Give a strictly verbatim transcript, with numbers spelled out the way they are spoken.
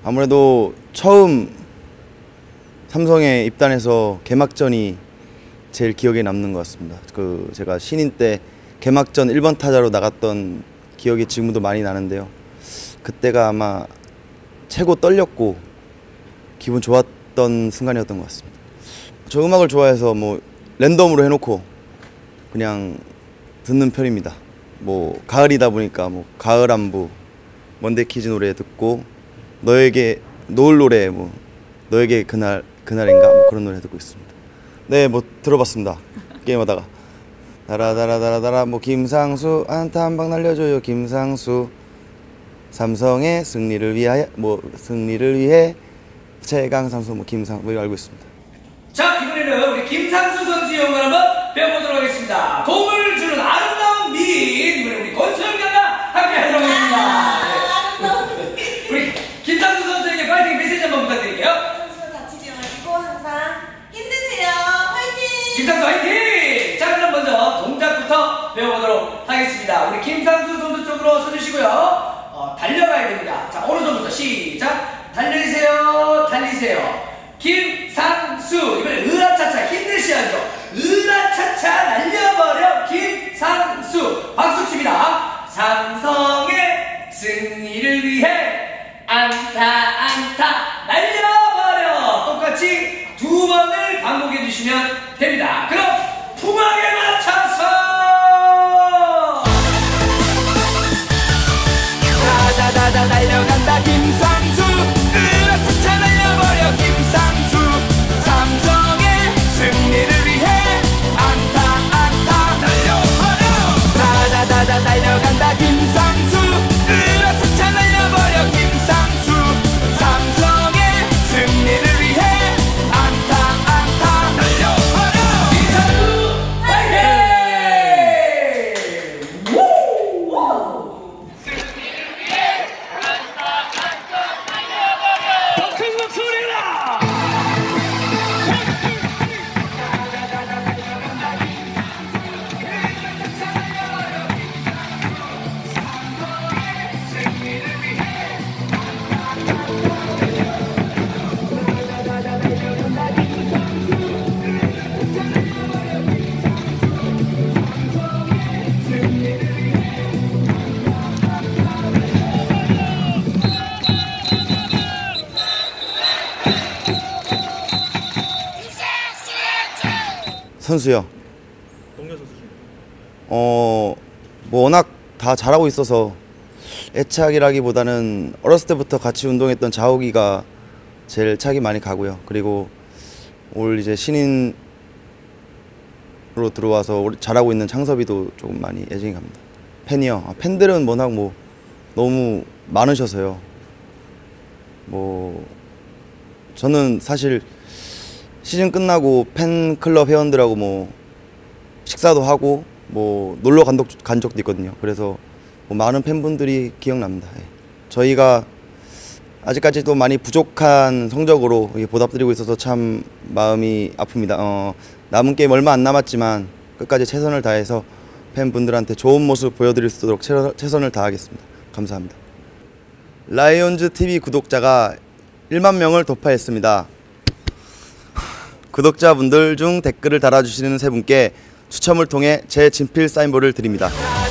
아무래도 처음 삼성에 입단해서 개막전이 제일 기억에 남는 것 같습니다. 그 제가 신인 때 개막전 일 번 타자로 나갔던 기억이 지금도 많이 나는데요. 그때가 아마 최고 떨렸고 기분 좋았던 순간이었던 것 같습니다. 저 음악을 좋아해서 뭐 랜덤으로 해놓고 그냥 듣는 편입니다. 뭐 가을이다 보니까 뭐 가을 안부, 먼데키즈 노래 듣고 너에게 노을 노래 뭐 너에게 그날 그날인가 뭐 그런 노래 듣고 있습니다. 네, 뭐 들어봤습니다. 게임하다가 다라다라다라다라 뭐 김상수 안타 한 방 날려줘요 김상수 삼성의 승리를 위하여 뭐 승리를 위해 최강 삼성 뭐 김상 뭐 이거 알고 있습니다. 자, 이번에는 우리 김상수 선수의 영광을 한번 배워보도록 하겠습니다. 도움을 주는 아름다운 미인, 이번에 우리 권수영 양과 함께 하도록 하겠습니다. 네. 우리 김상수 선수에게 파이팅 메시지 한번 부탁드릴게요. 선수 다치지 마시고 항상 힘내세요. 파이팅! 김상수 화이팅! 자, 그럼 먼저 동작부터 배워보도록 하겠습니다. 우리 김상수 선수 쪽으로 서주시고요. 어, 달려가야 됩니다. 자, 오른손부터 시작! 달리세요, 달리세요. 김상수, 이번에 으라차차 힘내셔야죠. 으라차차 날려버려 김상수. 박수 칩니다. 삼성의 승리를 위해 안타 안타 날려버려. 똑같이 두 번을 반복해 주시면 됩니다. 그럼 풍악에 맞춰서 다다다다 달려간다 김상수. 으라차차 날려버려 김상수. 삼성의 승리를 위해 안타 안타 날려버려. 다다다다 달려간다 김상수. 으라차차 날려버려 김상수. 삼성의 승리를 위해 안타 안타 날려버려. 김상수 화이팅! 우! 승리를 위해 안타 안타 날려버려. 더 큰 목소리라. 선수요. 동료 선수 중에. 어, 뭐 워낙 다 잘하고 있어서 애착이라기보다는 어렸을 때부터 같이 운동했던 자욱이가 제일 착이 많이 가고요. 그리고 올 이제 신인으로 들어와서 잘하고 있는 창섭이도 조금 많이 애정이 갑니다. 팬이요. 아, 팬들은 워낙 뭐 너무 많으셔서요. 뭐 저는 사실 시즌 끝나고 팬클럽 회원들하고 뭐 식사도 하고 뭐 놀러 간, 적, 간 적도 있거든요. 그래서 뭐 많은 팬분들이 기억납니다. 예. 저희가 아직까지도 많이 부족한 성적으로 보답드리고 있어서 참 마음이 아픕니다. 어, 남은 게임 얼마 안 남았지만 끝까지 최선을 다해서 팬분들한테 좋은 모습 보여드릴 수 있도록 최선을 다하겠습니다. 감사합니다. 라이온즈 티비 구독자가 일만 명을 돌파했습니다. 구독자분들 중 댓글을 달아주시는 세 분께 추첨을 통해 제 친필 사인볼을 드립니다.